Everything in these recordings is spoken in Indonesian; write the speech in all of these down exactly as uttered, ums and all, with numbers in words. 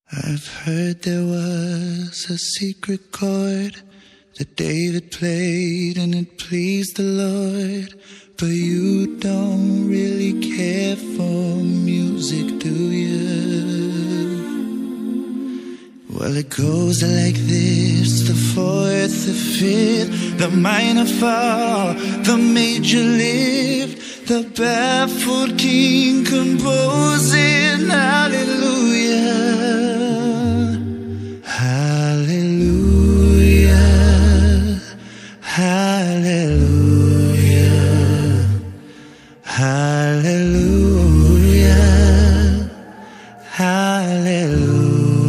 I've heard there was a secret chord that David played and it pleased the Lord. But you don't really care for music, do you? Well, it goes like this: the fourth, the fifth, the minor fall, the major lift, the baffled king composing hallelujah, hallelujah, hallelujah, hallelujah, hallelujah.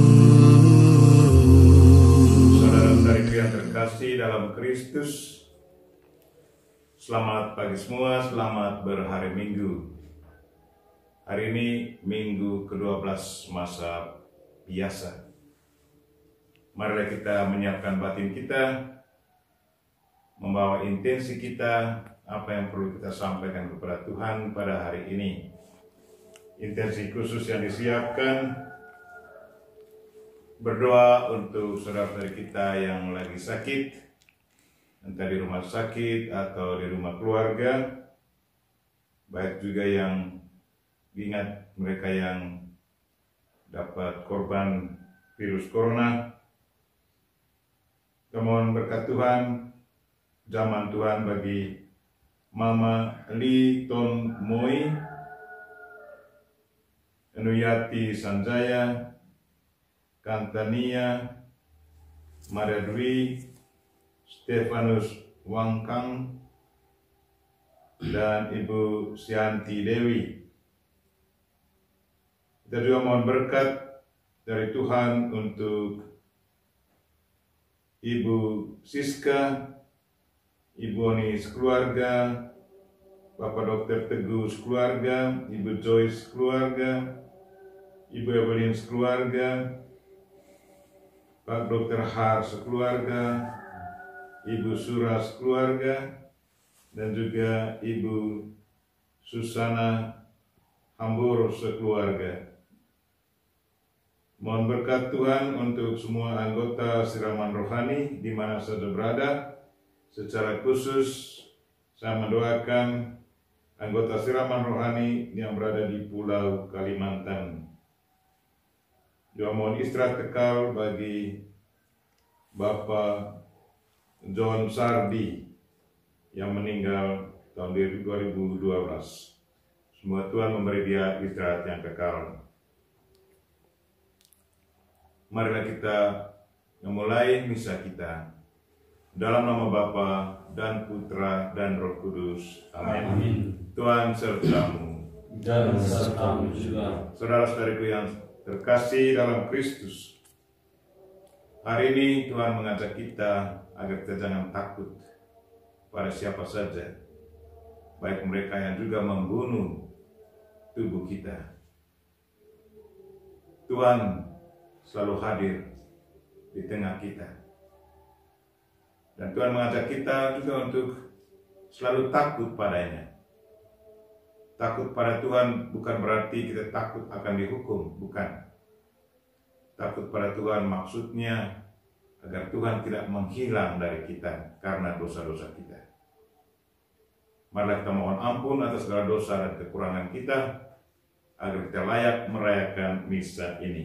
Dalam Kristus, selamat pagi semua, selamat berhari Minggu. Hari ini Minggu kedua belas masa biasa. Marilah kita menyiapkan batin kita, membawa intensi kita, apa yang perlu kita sampaikan kepada Tuhan pada hari ini. Intensi khusus yang disiapkan, berdoa untuk saudara-saudari kita yang lagi sakit, entah di rumah sakit atau di rumah keluarga, baik juga yang ingat mereka yang dapat korban virus corona. Mohon berkat Tuhan, zaman Tuhan bagi Mama Li Ton Moi, Enuyati Sanjaya, Kantania, Maria Dwi, Stefanus Wangkang, dan Ibu Sianti Dewi. Kita juga mohon berkat dari Tuhan untuk Ibu Siska, Ibu Oni sekeluarga, Bapak Dokter Teguh sekeluarga, Ibu Joyce sekeluarga, Ibu Evelyn sekeluarga, Pak Dokter Har sekeluarga, Ibu Suras keluarga, dan juga Ibu Susana Hambur sekeluarga. Mohon berkat Tuhan untuk semua anggota siraman rohani di mana saja berada. Secara khusus saya mendoakan anggota siraman rohani yang berada di Pulau Kalimantan. Juga mohon istirahat kekal bagi Bapak John Sardi yang meninggal tahun dua ribu dua belas. Semoga Tuhan memberi dia istirahat yang kekal. Marilah kita memulai misa kita dalam nama Bapa dan Putra dan Roh Kudus. Amin. Amin. Tuhan sertamu dan sertamu juga. Saudara-saudariku yang terkasih dalam Kristus, hari ini Tuhan mengajak kita agar kita jangan takut pada siapa saja, baik mereka yang juga membunuh tubuh kita. Tuhan selalu hadir di tengah kita. Dan Tuhan mengajak kita juga untuk selalu takut padanya. Takut pada Tuhan bukan berarti kita takut akan dihukum, bukan. Takut pada Tuhan maksudnya agar Tuhan tidak menghilang dari kita karena dosa-dosa kita. Marilah kita mohon ampun atas segala dosa dan kekurangan kita, agar kita layak merayakan misa ini.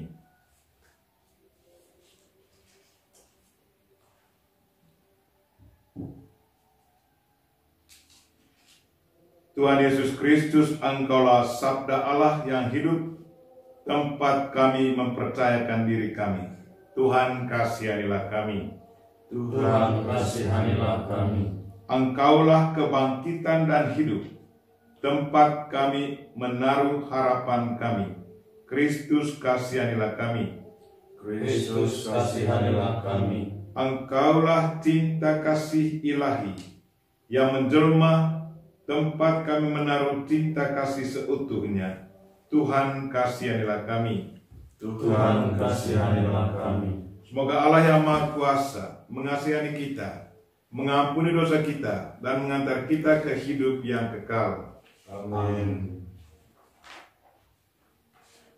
Tuhan Yesus Kristus, Engkaulah Sabda Allah yang hidup, tempat kami mempercayakan diri kami. Tuhan, kasihanilah kami. Tuhan, kasihanilah kami. Engkaulah kebangkitan dan hidup, tempat kami menaruh harapan kami. Kristus, kasihanilah kami. Kristus, kasihanilah kami. Engkaulah cinta kasih ilahi yang menjelma, tempat kami menaruh cinta kasih seutuhnya. Tuhan, kasihanilah kami. Tuhan, kasihanilah kami. Semoga Allah yang Maha Kuasa mengasihani kita, mengampuni dosa kita, dan mengantar kita ke hidup yang kekal. Amin.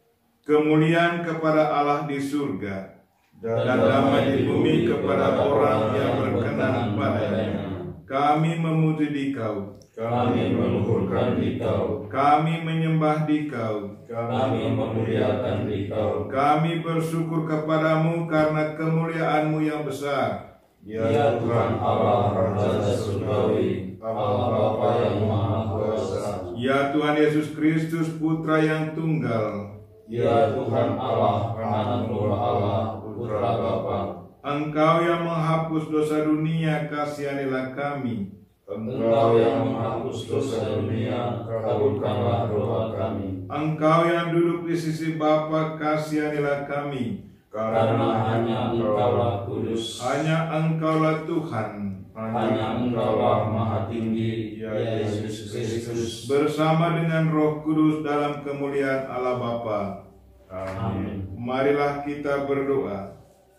kemuliaan kepada Allah di surga, dan damai di bumi kepada orang yang berkenan padanya. Kami memuji Dikau, kami meluhurkan Dikau, kami menyembah Dikau, kami memuliakan Dikau. kami bersyukur kepadamu karena kemuliaan-Mu yang besar. Ya Tuhan Allah Raja Surgawi, Allah Bapa yang Maha Kuasa. Ya Tuhan Yesus Kristus, Putra yang tunggal. Ya Tuhan Allah, Anak Nur Allah, Putra Bapa. Engkau yang menghapus dosa dunia, kasihanilah kami. Engkau yang menghapus dosa dunia, kabulkanlah doa kami. Engkau yang duduk di sisi Bapa, kasihanilah kami. Karena hanya Engkaulah kudus, Hanya Engkaulah Tuhan, hanya Engkaulah Maha Tinggi, ya Yesus Kristus. bersama dengan Roh Kudus dalam kemuliaan Allah Bapa. Amin. Marilah kita berdoa.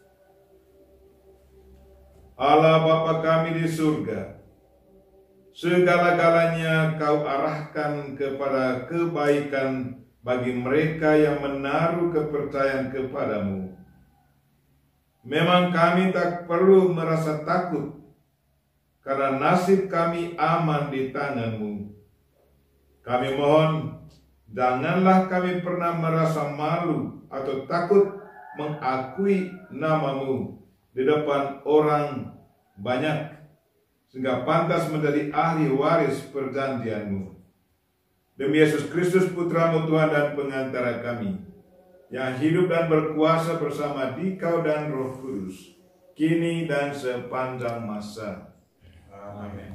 Allah Bapa kami di surga, segala-galanya Kau arahkan kepada kebaikan bagi mereka yang menaruh kepercayaan kepadamu. Memang kami tak perlu merasa takut, karena nasib kami aman di tangan-Mu. Kami mohon, janganlah kami pernah merasa malu atau takut mengakui nama-Mu di depan orang banyak, sehingga pantas menjadi ahli waris perjanjian-Mu. Demi Yesus Kristus, Putra-Mu Tuhan dan pengantara kami, yang hidup dan berkuasa bersama Dikau dan Roh Kudus, kini dan sepanjang masa. Amin.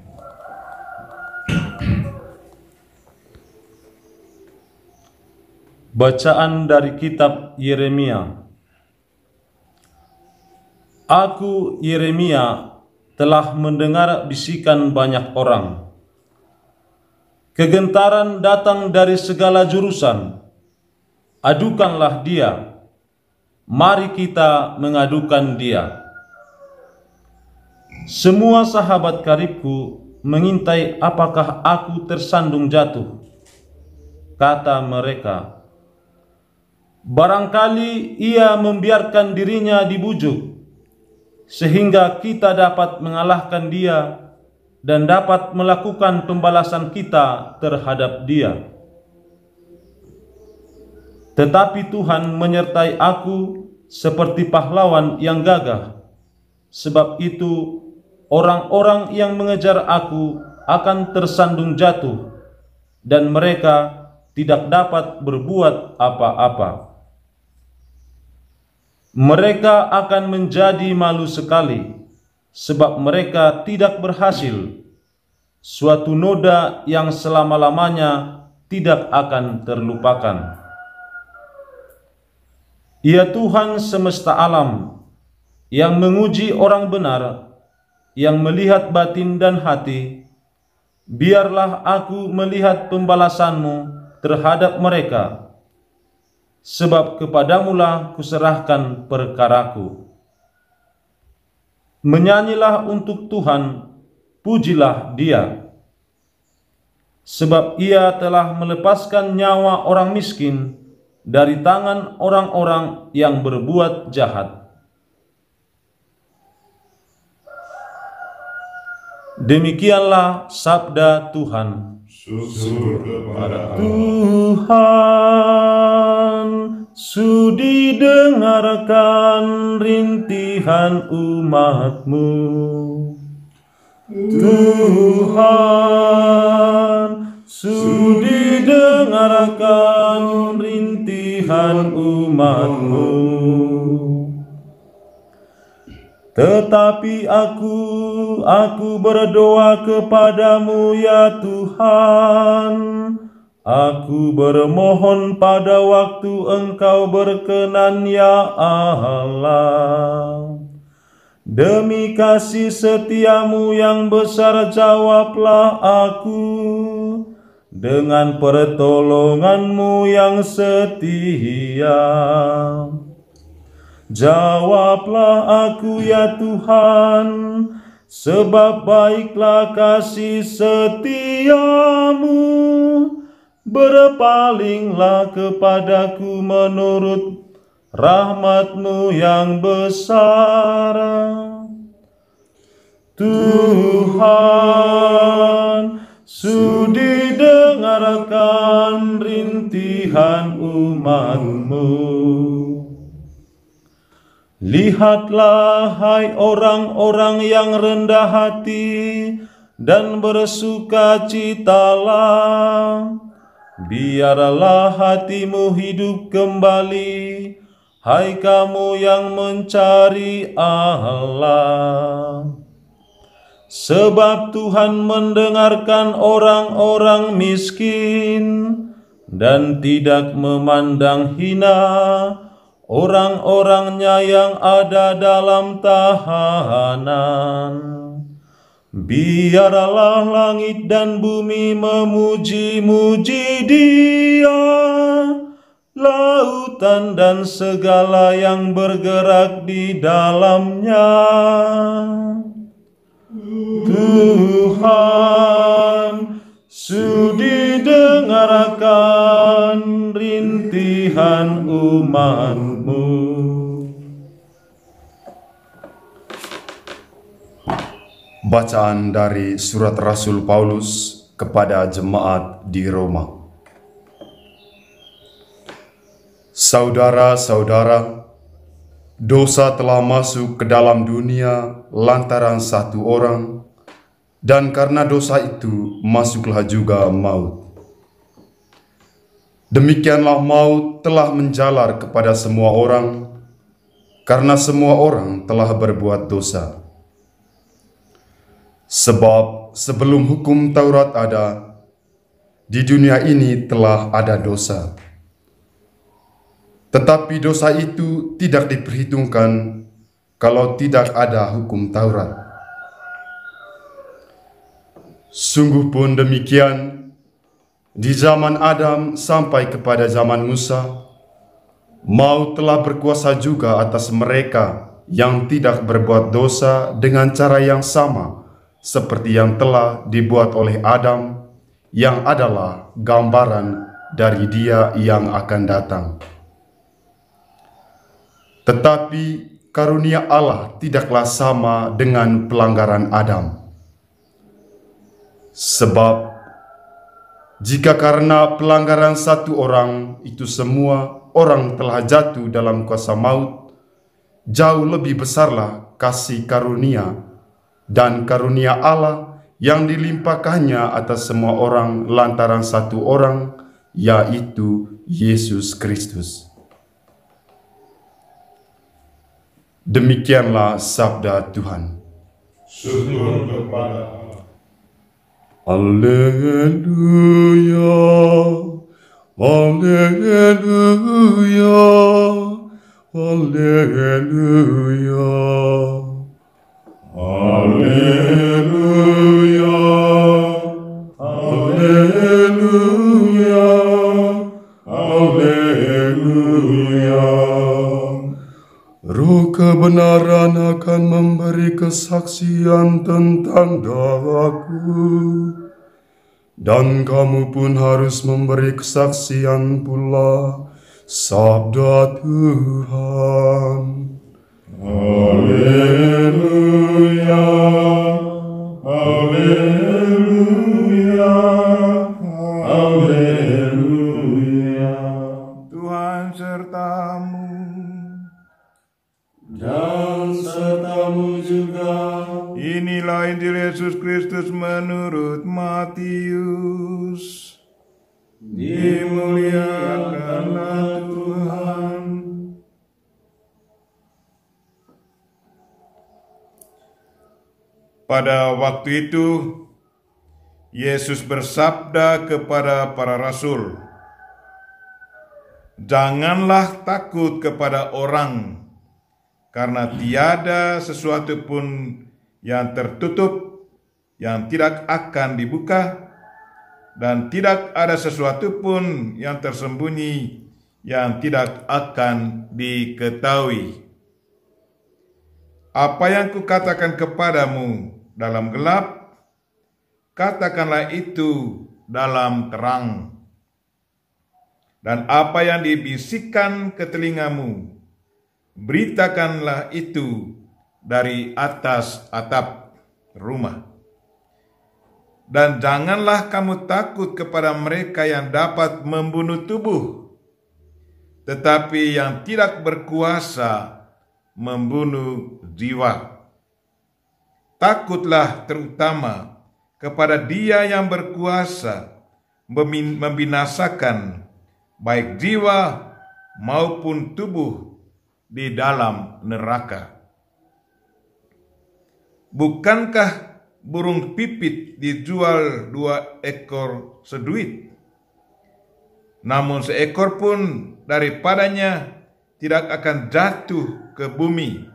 Bacaan dari kitab Yeremia. Aku, Yeremia, telah mendengar bisikan banyak orang. Kegentaran datang dari segala jurusan. Adukanlah dia. Mari kita mengadukan dia. Semua sahabat karibku mengintai apakah aku tersandung jatuh. Kata mereka, barangkali ia membiarkan dirinya dibujuk, sehingga kita dapat mengalahkan dia dan dapat melakukan pembalasan kita terhadap dia. Tetapi Tuhan menyertai aku seperti pahlawan yang gagah. Sebab itu orang-orang yang mengejar aku akan tersandung jatuh, dan mereka tidak dapat berbuat apa-apa. Mereka akan menjadi malu sekali, sebab mereka tidak berhasil. Suatu noda yang selama-lamanya tidak akan terlupakan. Ya Tuhan semesta alam, yang menguji orang benar, yang melihat batin dan hati, biarlah aku melihat pembalasan-Mu terhadap mereka, sebab kepadamulah kuserahkan perkaraku. Menyanyilah untuk Tuhan, pujilah Dia, sebab Ia telah melepaskan nyawa orang miskin dari tangan orang-orang yang berbuat jahat. Demikianlah sabda Tuhan. Syukur kepada Tuhan, sudi dengarkan rintihan umat-Mu. Tuhan, sudi dengarkan rintihan umat-Mu. Tetapi aku, aku berdoa kepadamu ya Tuhan. Aku bermohon pada waktu Engkau berkenan ya Allah. Demi kasih setiamu yang besar jawablah aku, dengan pertolonganmu yang setia. Jawablah aku ya Tuhan, sebab baiklah kasih setiamu. berpalinglah kepadaku menurut rahmat-Mu yang besar. Tuhan, sudi dengarkan rintihan umat-Mu. Lihatlah, hai orang-orang yang rendah hati, dan bersukacitalah. Biarlah hatimu hidup kembali, hai kamu yang mencari Allah. Sebab Tuhan mendengarkan orang-orang miskin dan tidak memandang hina orang-orangnya yang ada dalam tahanan. Biarlah langit dan bumi memuji-muji Dia, lautan dan segala yang bergerak di dalamnya. Tuhan, sudi dengarkan rintihan umat-Mu. Bacaan dari surat Rasul Paulus kepada jemaat di Roma. Saudara-saudara, dosa telah masuk ke dalam dunia lantaran satu orang, dan karena dosa itu masuklah juga maut. Demikianlah maut telah menjalar kepada semua orang, karena semua orang telah berbuat dosa. Sebab sebelum hukum Taurat ada, di dunia ini telah ada dosa. Tetapi dosa itu tidak diperhitungkan kalau tidak ada hukum Taurat. Sungguh pun demikian, di zaman Adam sampai kepada zaman Musa, maut telah berkuasa juga atas mereka yang tidak berbuat dosa dengan cara yang sama seperti yang telah dibuat oleh Adam, yang adalah gambaran dari Dia yang akan datang. Tetapi karunia Allah tidaklah sama dengan pelanggaran Adam. Sebab jika karena pelanggaran satu orang itu semua orang telah jatuh dalam kuasa maut, jauh lebih besarlah kasih karunia dan karunia Allah yang dilimpahkannya atas semua orang lantaran satu orang, yaitu Yesus Kristus. Demikianlah sabda Tuhan. Syukur kepada Allah. Alleluia, alleluia, alleluia, alleluia, alleluia, alleluia. Roh kebenaran akan memberi kesaksian tentang darahku, dan kamu pun harus memberi kesaksian pula, sabda Tuhan. Haleluya, haleluya, haleluya. Tuhan sertamu Dan sertamu juga. Inilah Injil Yesus Kristus menurut Matius. Dimuliakanlah Tuhan. Pada waktu itu, Yesus bersabda kepada para rasul, "Janganlah takut kepada orang, karena tiada sesuatu pun yang tertutup yang tidak akan dibuka, dan tidak ada sesuatu pun yang tersembunyi yang tidak akan diketahui. Apa yang kukatakan kepadamu dalam gelap, katakanlah itu dalam terang, dan apa yang dibisikkan ke telingamu, beritakanlah itu dari atas atap rumah. Dan janganlah kamu takut kepada mereka yang dapat membunuh tubuh, tetapi yang tidak berkuasa membunuh jiwa. Takutlah terutama kepada Dia yang berkuasa membinasakan baik jiwa maupun tubuh di dalam neraka. Bukankah burung pipit dijual dua ekor seduit? Namun seekor pun daripadanya tidak akan jatuh ke bumi.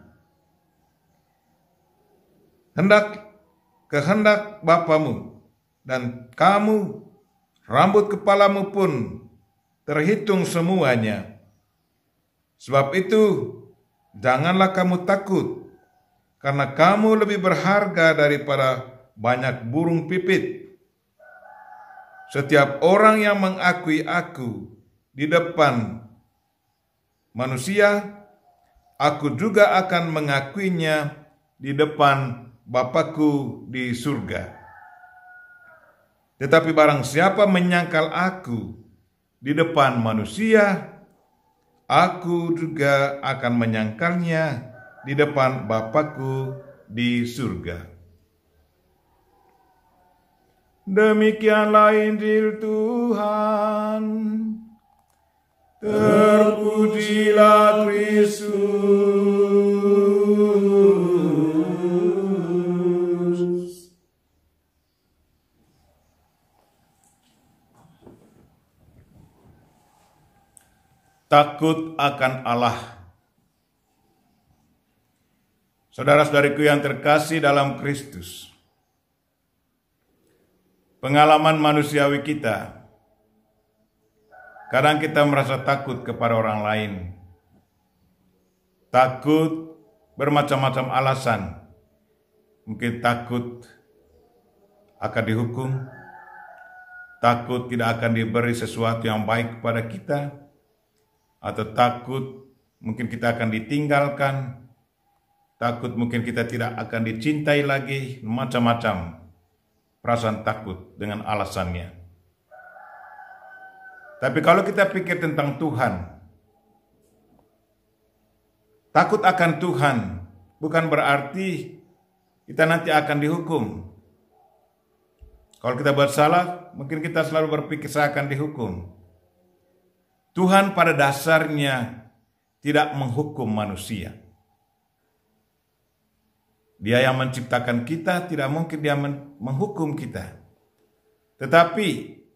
Hendak kehendak Bapamu, dan kamu, rambut kepalamu pun terhitung semuanya. Sebab itu, janganlah kamu takut, karena kamu lebih berharga daripada banyak burung pipit. Setiap orang yang mengakui aku di depan manusia, aku juga akan mengakuinya di depan Bapakku di surga. Tetapi barang siapa menyangkal aku di depan manusia, aku juga akan menyangkalnya di depan Bapakku di surga. Demikianlah Injil Tuhan. Terpujilah Kristus. Takut akan Allah. Saudara-saudariku yang terkasih dalam Kristus, pengalaman manusiawi kita, kadang kita merasa takut kepada orang lain. Takut bermacam-macam alasan. Mungkin takut akan dihukum, takut tidak akan diberi sesuatu yang baik kepada kita, atau takut mungkin kita akan ditinggalkan, takut mungkin kita tidak akan dicintai lagi, macam-macam perasaan takut dengan alasannya. Tapi kalau kita pikir tentang Tuhan, takut akan Tuhan bukan berarti kita nanti akan dihukum. Kalau kita buat salah, mungkin kita selalu berpikir saya akan dihukum. Tuhan pada dasarnya tidak menghukum manusia. Dia yang menciptakan kita, tidak mungkin dia menghukum kita. Tetapi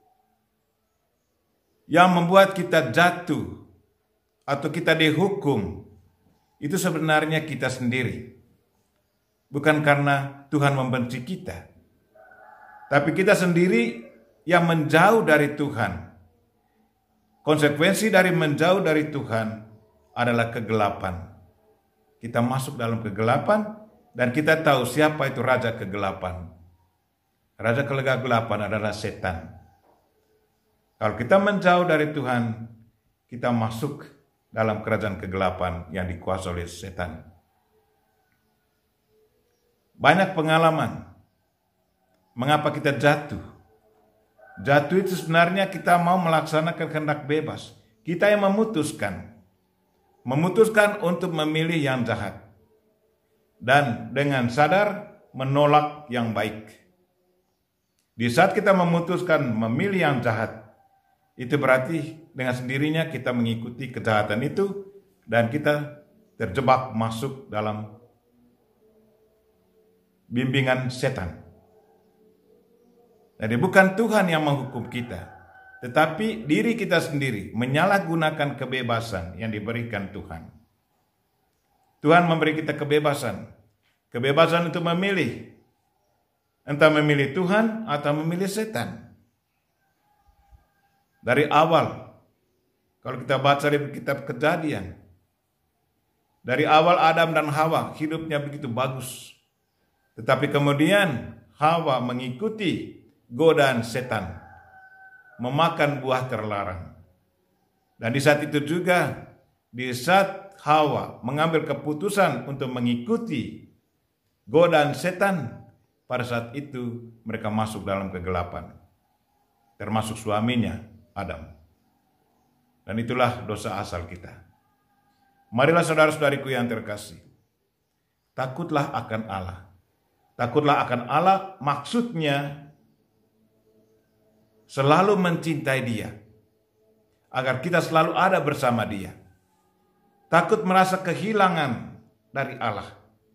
yang membuat kita jatuh atau kita dihukum, itu sebenarnya kita sendiri. Bukan karena Tuhan membenci kita, tapi kita sendiri yang menjauh dari Tuhan. Konsekuensi dari menjauh dari Tuhan adalah kegelapan. Kita masuk dalam kegelapan, dan kita tahu siapa itu raja kegelapan. Raja kegelapan adalah setan. Kalau kita menjauh dari Tuhan, kita masuk dalam kerajaan kegelapan yang dikuasai oleh setan. Banyak pengalaman mengapa kita jatuh. Jatuh itu sebenarnya kita mau melaksanakan kehendak bebas. Kita yang memutuskan. Memutuskan untuk memilih yang jahat. Dan dengan sadar menolak yang baik. Di saat kita memutuskan memilih yang jahat, itu berarti dengan sendirinya kita mengikuti kejahatan itu dan kita terjebak masuk dalam bimbingan setan. Jadi bukan Tuhan yang menghukum kita, tetapi diri kita sendiri menyalahgunakan kebebasan yang diberikan Tuhan. Tuhan memberi kita kebebasan, kebebasan untuk memilih, entah memilih Tuhan atau memilih setan. Dari awal, kalau kita baca di kitab Kejadian, dari awal Adam dan Hawa hidupnya begitu bagus, tetapi kemudian Hawa mengikuti godaan setan, memakan buah terlarang. Dan di saat itu juga, di saat Hawa mengambil keputusan untuk mengikuti godaan setan, pada saat itu mereka masuk dalam kegelapan, termasuk suaminya Adam. Dan itulah dosa asal kita. Marilah saudara-saudariku yang terkasih, takutlah akan Allah. Takutlah akan Allah maksudnya selalu mencintai Dia, agar kita selalu ada bersama Dia. Takut merasa kehilangan dari Allah.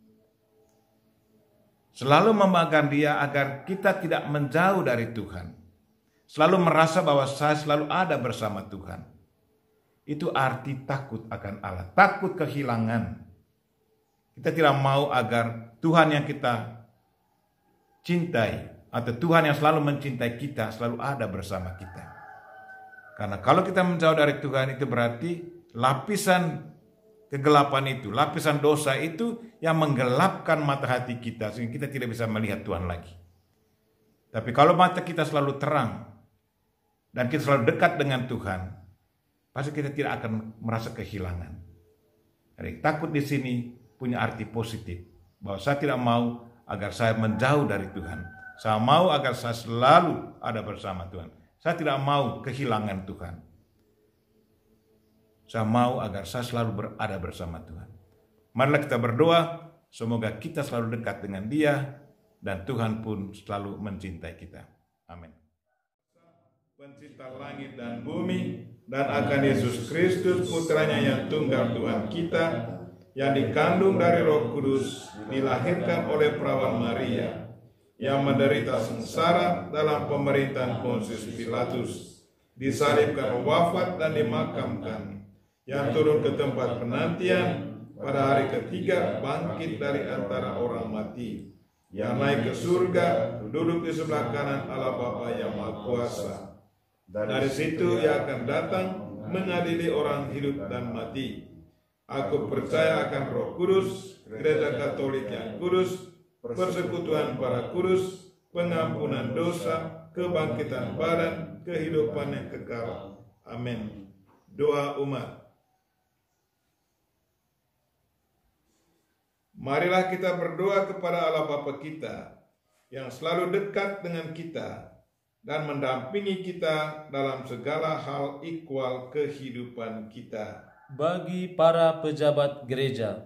Selalu membanggakan Dia agar kita tidak menjauh dari Tuhan. Selalu merasa bahwa saya selalu ada bersama Tuhan. Itu arti takut akan Allah. Takut kehilangan. Kita tidak mau agar Tuhan yang kita cintai, atau Tuhan yang selalu mencintai kita, selalu ada bersama kita. Karena kalau kita menjauh dari Tuhan, itu berarti lapisan kegelapan itu, lapisan dosa itu yang menggelapkan mata hati kita, sehingga kita tidak bisa melihat Tuhan lagi. Tapi kalau mata kita selalu terang, dan kita selalu dekat dengan Tuhan, pasti kita tidak akan merasa kehilangan. Jadi takut di sini punya arti positif, bahwa saya tidak mau agar saya menjauh dari Tuhan. Saya mau agar saya selalu ada bersama Tuhan. Saya tidak mau kehilangan Tuhan. Saya mau agar saya selalu berada bersama Tuhan. Marilah kita berdoa, semoga kita selalu dekat dengan Dia, dan Tuhan pun selalu mencintai kita. Amin. Pencipta langit dan bumi, dan akan Yesus Kristus, putranya yang tunggal Tuhan kita, yang dikandung dari Roh Kudus, dilahirkan oleh perawan Maria, yang menderita sengsara dalam pemerintahan Pontius Pilatus, disalibkan, wafat dan dimakamkan, yang turun ke tempat penantian, pada hari ketiga bangkit dari antara orang mati, yang naik ke surga, duduk di sebelah kanan Allah Bapa yang Maha Kuasa. Dari situ Ia akan datang mengadili orang hidup dan mati. Aku percaya akan Roh Kudus, Gereja Katolik yang kudus, persekutuan para kudus, pengampunan dosa, kebangkitan badan, kehidupan yang kekal. Amin. Doa umat. Marilah kita berdoa kepada Allah Bapa kita, yang selalu dekat dengan kita, dan mendampingi kita dalam segala hal ikhwal kehidupan kita. Bagi para pejabat gereja,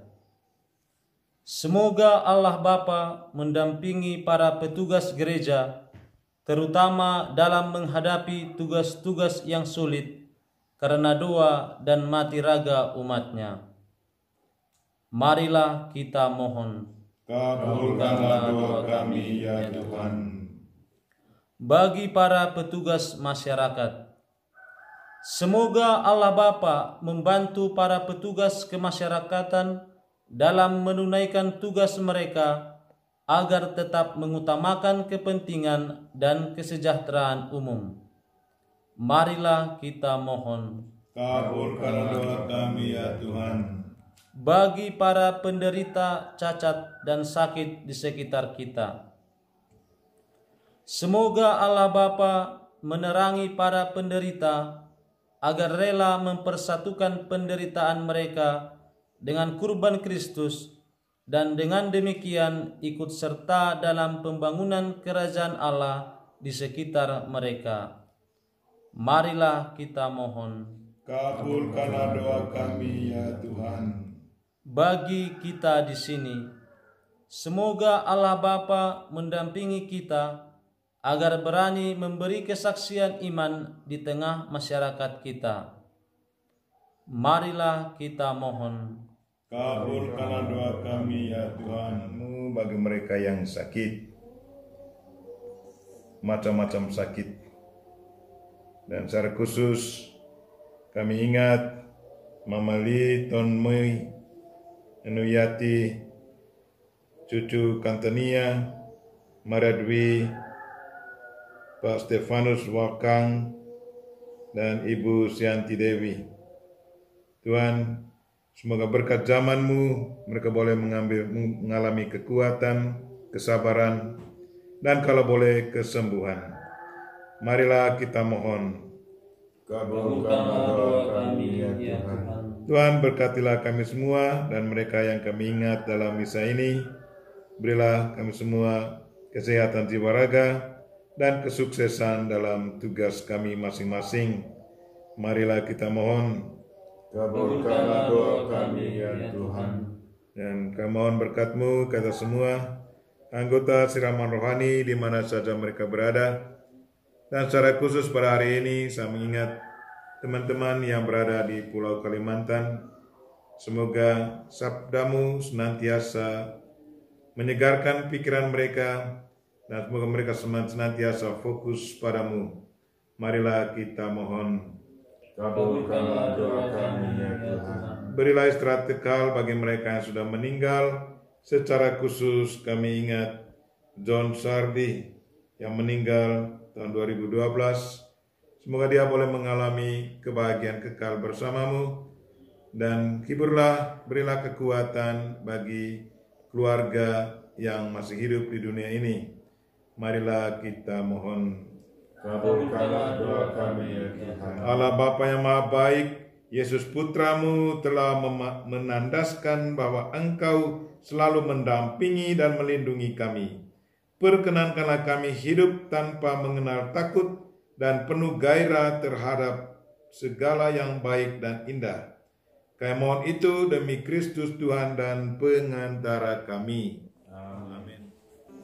semoga Allah Bapa mendampingi para petugas gereja, terutama dalam menghadapi tugas-tugas yang sulit karena doa dan mati raga umatnya. Marilah kita mohon. Kabulkanlah doa kami ya Tuhan. Bagi para petugas masyarakat, semoga Allah Bapa membantu para petugas kemasyarakatan dalam menunaikan tugas mereka agar tetap mengutamakan kepentingan dan kesejahteraan umum. Marilah kita mohon. Kabulkanlah doa kami ya Tuhan. Bagi para penderita cacat dan sakit di sekitar kita, semoga Allah Bapa menerangi para penderita agar rela mempersatukan penderitaan mereka dengan kurban Kristus, dan dengan demikian ikut serta dalam pembangunan kerajaan Allah di sekitar mereka. Marilah kita mohon. Kabulkanlah doa kami ya Tuhan. Bagi kita di sini, semoga Allah Bapa mendampingi kita agar berani memberi kesaksian iman di tengah masyarakat kita. Marilah kita mohon. Kabulkanlah doa kami ya Tuhan-Mu bagi mereka yang sakit, macam-macam sakit. Dan secara khusus kami ingat Mama Li Ton Mei, Enuyati, cucu Kantania, Maradwi, Pak Stefanus Wakang, dan Ibu Sianti Dewi. Tuhan, semoga berkat zaman-Mu mereka boleh mengambil, mengalami kekuatan, kesabaran, dan kalau boleh kesembuhan. Marilah kita mohon. Kabulkanlah doa kami ya Tuhan. Tuhan berkatilah kami semua dan mereka yang kami ingat dalam misa ini. Berilah kami semua kesehatan jiwa raga dan kesuksesan dalam tugas kami masing-masing. Marilah kita mohon. Kabulkanlah doa kami ya Tuhan. Dan kami mohon berkat-Mu kata semua anggota siraman rohani di mana saja mereka berada. Dan secara khusus pada hari ini saya mengingat teman-teman yang berada di Pulau Kalimantan. Semoga sabda-Mu senantiasa menyegarkan pikiran mereka dan semoga mereka senantiasa fokus padamu. Marilah kita mohon. Kabulkanlah doa kami ya Tuhan. Berilah istirahat kekal bagi mereka yang sudah meninggal. Secara khusus kami ingat John Sardi yang meninggal tahun dua ribu dua belas. Semoga dia boleh mengalami kebahagiaan kekal bersamamu. Dan hiburlah, berilah kekuatan bagi keluarga yang masih hidup di dunia ini. Marilah kita mohon. Kabulkanlah doa kami ya Tuhan. Allah Bapa yang Maha Baik, Yesus Putramu telah menandaskan bahwa Engkau selalu mendampingi dan melindungi kami. Perkenankanlah kami hidup tanpa mengenal takut dan penuh gairah terhadap segala yang baik dan indah. Kami mohon itu demi Kristus Tuhan dan pengantara kami. Amin.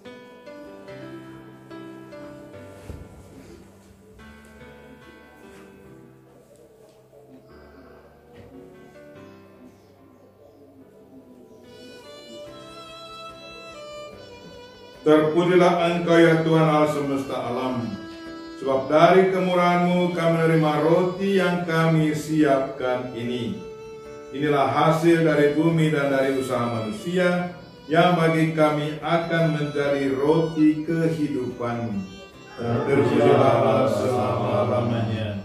Terpujilah Engkau ya Tuhan Allah semesta alam. Sebab dari kemurahan-Mu kami menerima roti yang kami siapkan ini. Inilah hasil dari bumi dan dari usaha manusia yang bagi kami akan menjadi roti kehidupan. Terpujilah Allah selama-lamanya.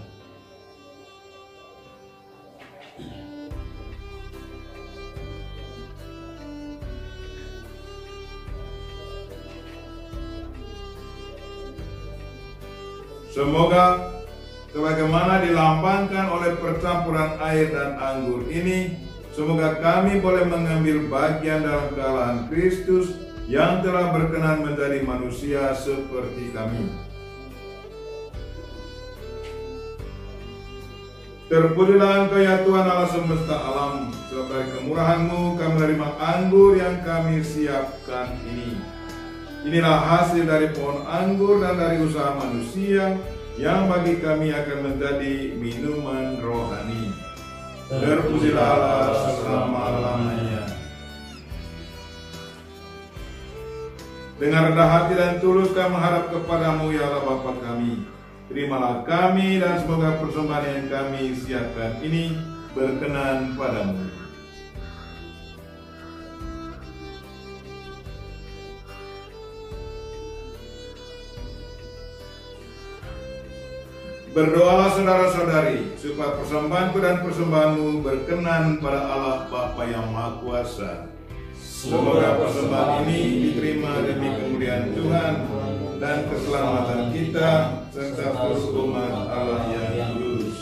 Semoga sebagaimana dilambangkan oleh percampuran air dan anggur ini, semoga kami boleh mengambil bagian dalam kealahan Kristus yang telah berkenan menjadi manusia seperti kami. Terpujilah Engkau ya Tuhan Allah semesta alam, sebab dari kemurahan-Mu kami menerima anggur yang kami siapkan ini. Inilah hasil dari pohon anggur dan dari usaha manusia yang bagi kami akan menjadi minuman rohani. Terpujilah Allah selama-lamanya. Dengan rendah hati dan tulus kami menghadap kepadamu ya Allah Bapa kami. Terimalah kami dan semoga persembahan yang kami siapkan ini berkenan padamu. Berdoalah saudara-saudari, supaya persembahanku dan persembahanmu berkenan pada Allah Bapa yang Maha Kuasa. Semoga persembahan ini diterima demi kemuliaan Tuhan dan keselamatan kita, serta seluruh umat Allah yang kudus.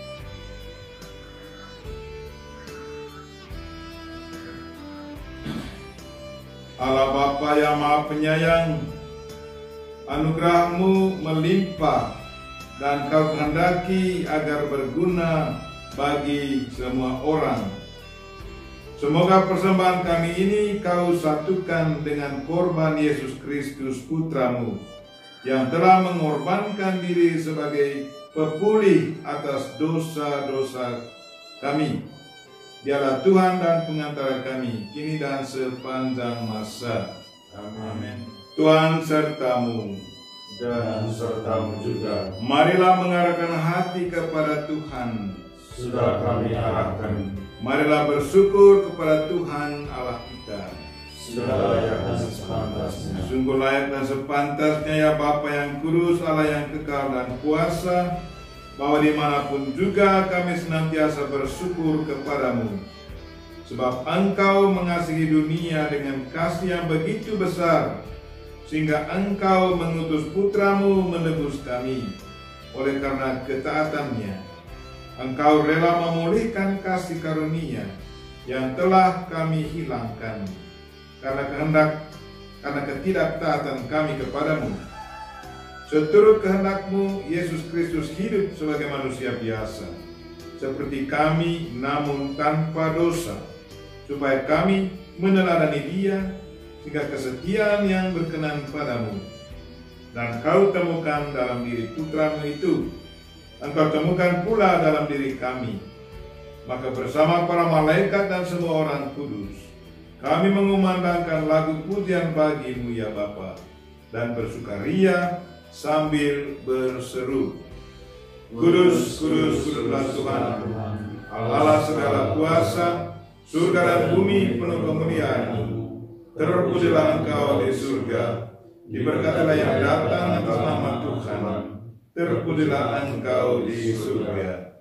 Allah Bapa yang Maha Penyayang, anugerah-Mu melimpah dan Kau kehendaki agar berguna bagi semua orang. Semoga persembahan kami ini Kau satukan dengan korban Yesus Kristus Putra-Mu, yang telah mengorbankan diri sebagai pepulih atas dosa-dosa kami. Dialah Tuhan dan pengantara kami, kini dan sepanjang masa. Amin. Tuhan sertamu dan sertamu juga. Marilah mengarahkan hati kepada Tuhan. Sudah kami arahkan. Marilah bersyukur kepada Tuhan Allah kita. Sudah layak dan sepantasnya. Sungguh layak dan sepantasnya ya Bapa yang kudus, Allah yang kekal dan kuasa, bahwa dimanapun juga kami senantiasa bersyukur kepadamu. Sebab Engkau mengasihi dunia dengan kasih yang begitu besar, sehingga Engkau mengutus Putramu menebus kami. Oleh karena ketaatannya, Engkau rela memulihkan kasih karunia yang telah kami hilangkan karena kehendak karena ketidaktaatan kami kepadamu. Seturut kehendak-Mu, Yesus Kristus hidup sebagai manusia biasa, seperti kami namun tanpa dosa, supaya kami meneladani Dia sehingga kesetiaan yang berkenan padamu. Dan Kau temukan dalam diri Putra-Mu itu, Engkau temukan pula dalam diri kami. Maka bersama para malaikat dan semua orang kudus, kami mengumandangkan lagu pujian bagi-Mu ya Bapa, dan bersukaria sambil berseru, Kudus, kudus, kuduslah Tuhan, Allah segala kuasa, surga dan bumi penuh kemuliaan-Mu. Terpujilah Engkau di surga, diberkatilah yang datang atas nama Tuhan. Terpujilah Engkau di surga.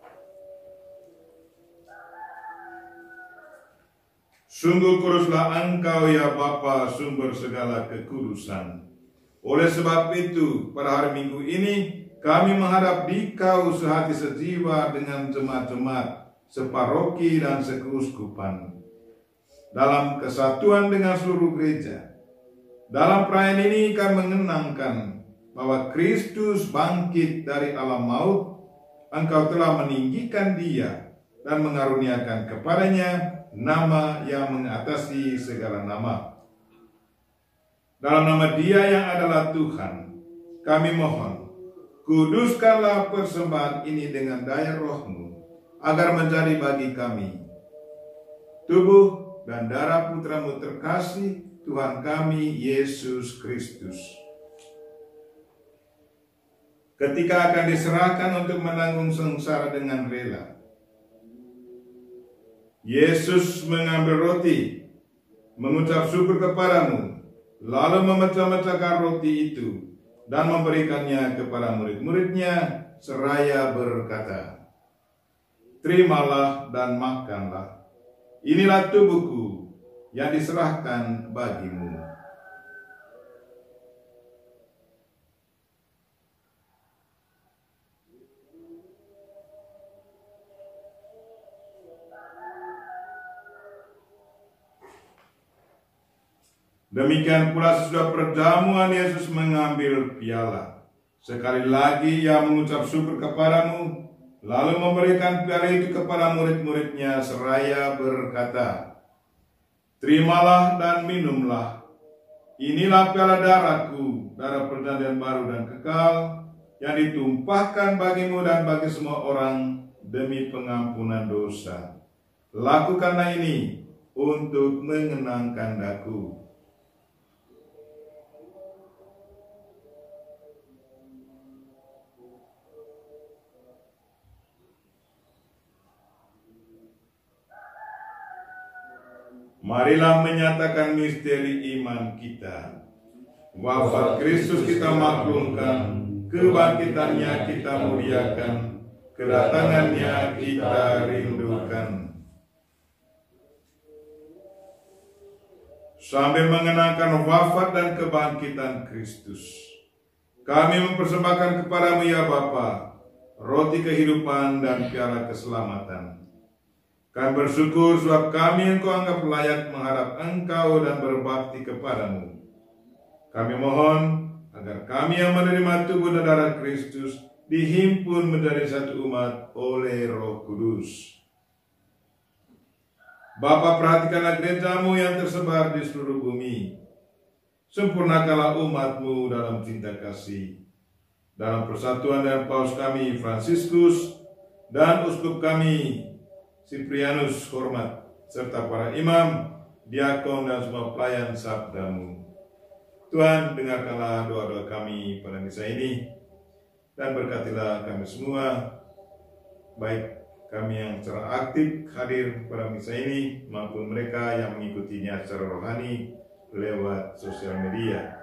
Sungguh kuduslah Engkau ya Bapa, sumber segala kekudusan. Oleh sebab itu, pada hari Minggu ini, kami menghadap Dikau sehati sejiwa dengan jemaat-jemaat, separoki dan sekeuskupan, dalam kesatuan dengan seluruh gereja. Dalam perayaan ini kami mengenangkan bahwa Kristus bangkit dari alam maut. Engkau telah meninggikan Dia dan mengaruniakan kepadanya nama yang mengatasi segala nama. Dalam nama Dia yang adalah Tuhan, kami mohon, kuduskanlah persembahan ini dengan daya Roh-Mu, agar menjadi bagi kami tubuh dan darah Putra-Mu terkasih, Tuhan kami Yesus Kristus. Ketika akan diserahkan untuk menanggung sengsara dengan rela, Yesus mengambil roti, mengucap syukur kepadamu, lalu memecah-mecahkan roti itu dan memberikannya kepada murid-muridnya seraya berkata, Terimalah dan makanlah, inilah tubuhku yang diserahkan bagimu. Demikian pula sesudah perjamuan Yesus mengambil piala. Sekali lagi Ia mengucap syukur kepadamu, lalu memberikan piala itu kepada murid-muridnya seraya berkata, Terimalah dan minumlah, inilah piala darahku, darah perjanjian baru dan kekal, yang ditumpahkan bagimu dan bagi semua orang demi pengampunan dosa. Lakukanlah ini untuk mengenangkan Aku. Marilah menyatakan misteri iman kita. Wafat Kristus kita maklumkan, kebangkitannya kita muliakan, kedatangannya kita rindukan. Sambil mengenangkan wafat dan kebangkitan Kristus, kami mempersembahkan kepadamu ya Bapa, roti kehidupan dan piala keselamatan. Kami bersyukur sebab kami Engkau anggap layak menghadap Engkau dan berbakti kepadamu. Kami mohon agar kami yang menerima tubuh dan darah Kristus dihimpun menjadi satu umat oleh Roh Kudus. Bapa, perhatikanlah gereja-Mu yang tersebar di seluruh bumi. Sempurnakanlah umat-Mu dalam cinta kasih. Dalam persatuan dengan Paus kami Fransiskus dan Uskup kami Siprianus hormat, serta para imam, diakon dan semua pelayan sabda-Mu. Tuhan, dengarkanlah doa-doa kami pada misa ini, dan berkatilah kami semua, baik kami yang secara aktif hadir pada misa ini, maupun mereka yang mengikutinya secara rohani lewat sosial media.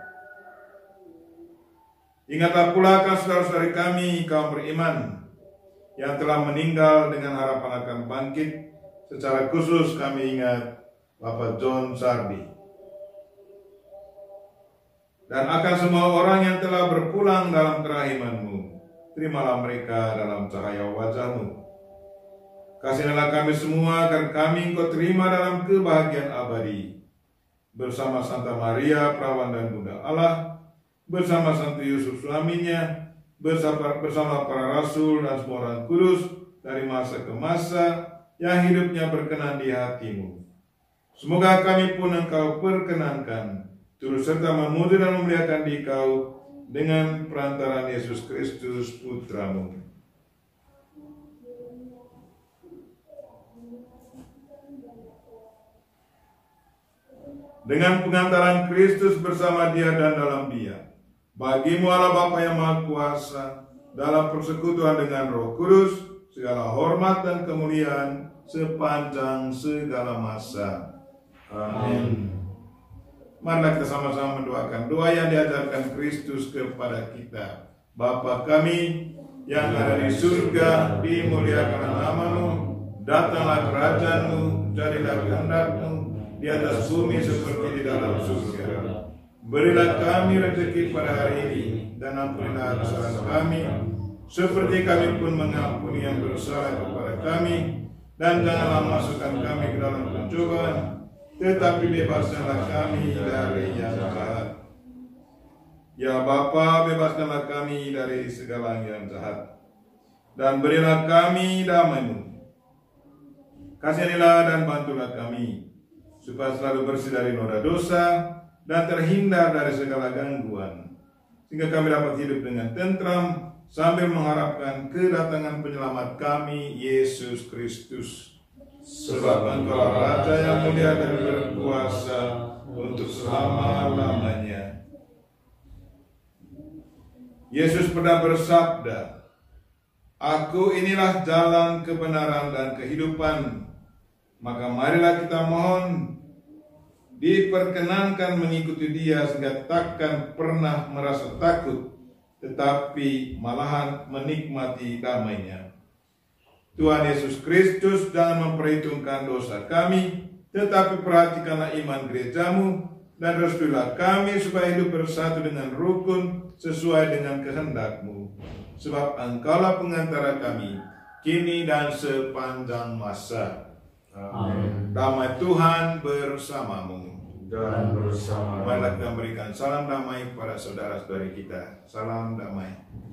Ingatlah pula akan saudara-saudari kami, kaum beriman, yang telah meninggal dengan harapan akan bangkit. Secara khusus kami ingat Bapak John Sardi, dan akan semua orang yang telah berpulang dalam kerahiman-Mu. terimalah mereka dalam cahaya wajah-Mu. Kasihilah kami semua agar kami Engkau terima dalam kebahagiaan abadi. Bersama Santa Maria, Perawan dan Bunda Allah, bersama Santo Yusuf suaminya, bersama, bersama para rasul dan semua orang kudus dari masa ke masa yang hidupnya berkenan di hati-Mu. Semoga kami pun Engkau perkenankan, turut serta memuji dan memuliakan Dikau dengan perantaraan Yesus Kristus Putra-Mu. Dengan pengantaran Kristus bersama Dia dan dalam Dia, bagi-Mu Allah Bapa yang Maha Kuasa, dalam persekutuan dengan Roh Kudus, segala hormat dan kemuliaan sepanjang segala masa. Amin. Marilah kita sama-sama mendoakan doa yang diajarkan Kristus kepada kita. Bapa kami yang ada di surga, dimuliakanlah nama-Mu, datanglah kerajaan-Mu, jadilah kehendak-Mu di atas bumi seperti di dalam surga. Berilah kami rezeki pada hari ini, dan ampunilah kesalahan kami, seperti kami pun mengampuni yang bersalah kepada kami, dan janganlah masukkan kami ke dalam pencobaan, tetapi bebaskanlah kami dari yang jahat. Ya Bapa, bebaskanlah kami dari segala yang jahat, dan berilah kami damai-Mu. Kasihanilah dan bantulah kami, supaya selalu bersih dari noda dosa dan terhindar dari segala gangguan, sehingga kami dapat hidup dengan tentram sambil mengharapkan kedatangan penyelamat kami, Yesus Kristus. Sebab Engkau Raja yang mulia dan berkuasa untuk selama-lamanya. Yesus pernah bersabda, "Aku inilah jalan, kebenaran, dan kehidupan. Maka marilah kita mohon diperkenankan mengikuti Dia sehingga takkan pernah merasa takut, tetapi malahan menikmati damai-Nya." Tuhan Yesus Kristus, jangan memperhitungkan dosa kami, tetapi perhatikanlah iman gereja-Mu, dan restuilah kami supaya hidup bersatu dengan rukun sesuai dengan kehendak-Mu. Sebab Engkaulah pengantara kami, kini dan sepanjang masa. Amin. Damai Tuhan bersamamu. Dan bersama. Marilah kita berikan salam damai kepada saudara-saudari kita. Salam damai.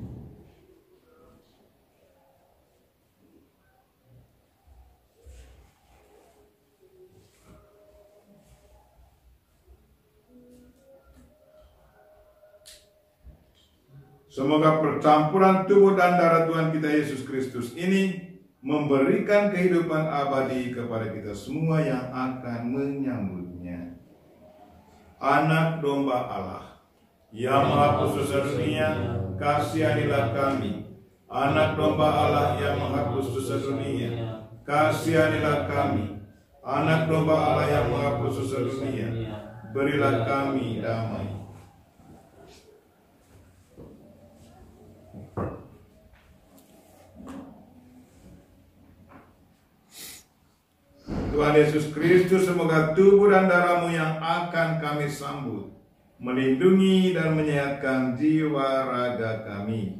Semoga percampuran tubuh dan darah Tuhan kita Yesus Kristus ini memberikan kehidupan abadi kepada kita semua yang akan menyambutnya. Anak domba Allah yang Maha Khusus dunia, kasihanilah kami. Anak domba Allah yang Maha Khusus dunia, kasihanilah kami. Anak domba Allah yang Maha Khusus dunia, berilah kami damai. Tuhan Yesus Kristus, semoga tubuh dan darah-Mu yang akan kami sambut melindungi dan menyehatkan jiwa raga kami.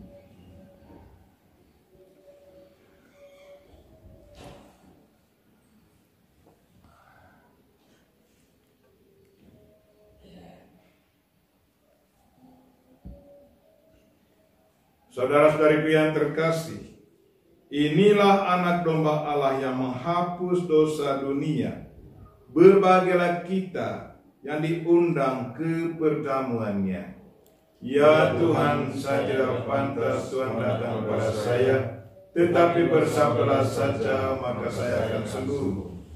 Saudara-saudariku yang terkasih, inilah anak domba Allah yang menghapus dosa dunia. Berbahagialah kita yang diundang ke perjamuannya. Ya Tuhan, saya tidak pantas Tuhan datang kepada saya, tetapi bersabdalah saja maka saya akan sembuh.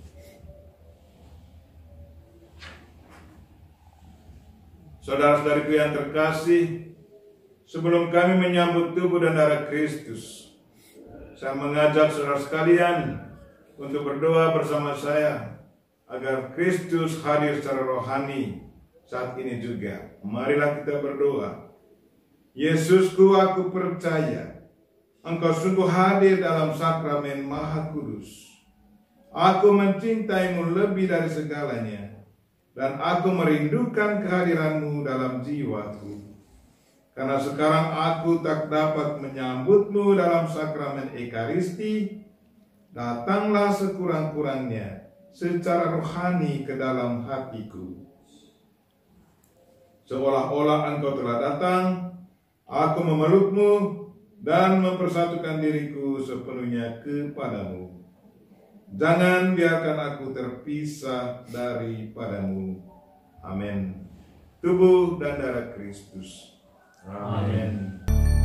Saudara-saudariku yang terkasih, sebelum kami menyambut tubuh dan darah Kristus, saya mengajak saudara sekalian untuk berdoa bersama saya agar Kristus hadir secara rohani saat ini juga. Marilah kita berdoa. Yesusku, aku percaya Engkau sungguh hadir dalam sakramen Maha Kudus. Aku mencintaimu lebih dari segalanya, dan aku merindukan kehadiranmu dalam jiwaku. karena sekarang aku tak dapat menyambutmu dalam sakramen Ekaristi, datanglah sekurang-kurangnya secara rohani ke dalam hatiku. Seolah-olah engkau telah datang, aku memelukmu dan mempersatukan diriku sepenuhnya kepadamu. Jangan biarkan aku terpisah daripadamu. Amin. Tubuh dan darah Kristus. Amin.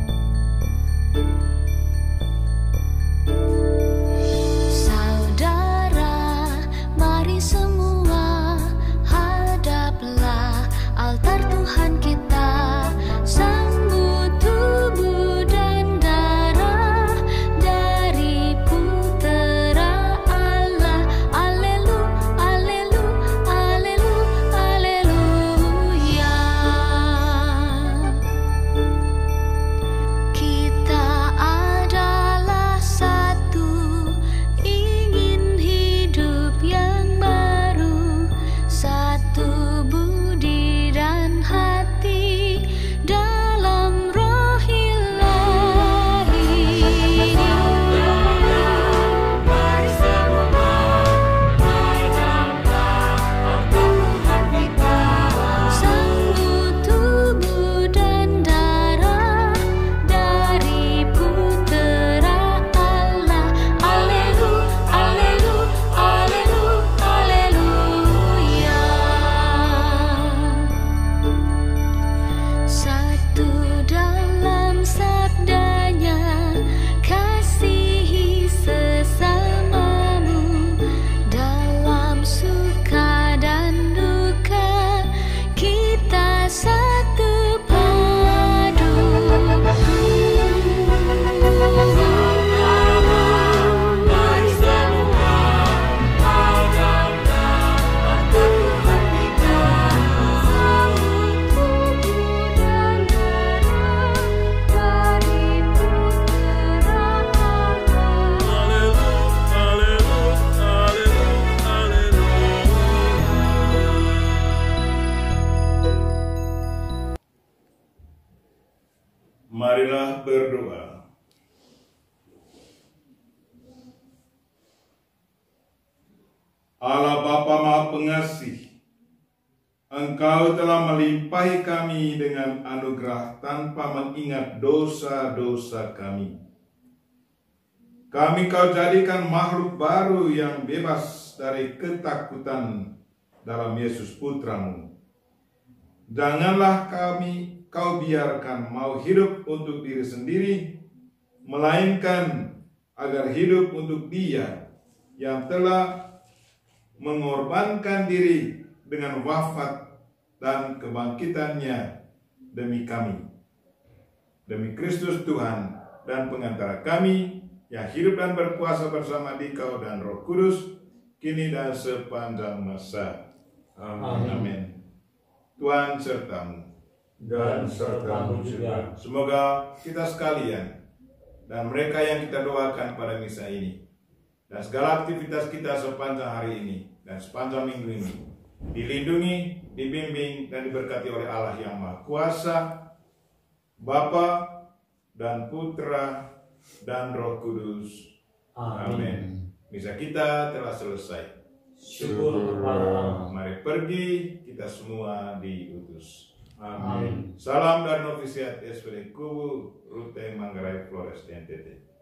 Saudara, mari semua hadaplah altar Tuhan kita, sambut tubuh dan darah dari putera Allah. Alelu, alelu, alelu, aleluya. Kita adalah satu, ingin hidup yang baru, satu budi dan hati dalam roh ilahi. Mari semua hadaplah altar Tuhan kita, sambut tubuh dan darah dari putera Allah. Alelu, alelu, alelu, aleluya. Satu dalam sabdanya, kasihi sesamamu, dalam suka dan duka kita satu padu. Mari semua hadaplah Tuhan kita, sambut tubuh dan darah dari putera Marilah berdoa. Allah Bapa Maha Pengasih, Engkau telah melimpahi kami dengan anugerah tanpa mengingat dosa-dosa kami. Kami Kau jadikan makhluk baru yang bebas dari ketakutan dalam Yesus Putramu. Janganlah kami Kau biarkan mau hidup untuk diri sendiri, melainkan agar hidup untuk Dia yang telah mengorbankan diri dengan wafat dan kebangkitannya demi kami. Demi Kristus Tuhan dan pengantara kami, yang hidup dan berkuasa bersama Dikau dan Roh Kudus, kini dan sepanjang masa. Amin. Amin. Tuhan sertamu. Dan sertamu juga. Semoga kita sekalian dan mereka yang kita doakan pada misa ini dan segala aktivitas kita sepanjang hari ini dan sepanjang minggu ini dilindungi, dibimbing, dan diberkati oleh Allah yang Maha Kuasa, Bapa dan Putra dan Roh Kudus. Amin. Misa kita telah selesai. Syukur kepada Allah. Mari pergi, kita semua diutus. Amin. Salam dari novisiat S P D Kubu Rute Manggarai Flores N T T.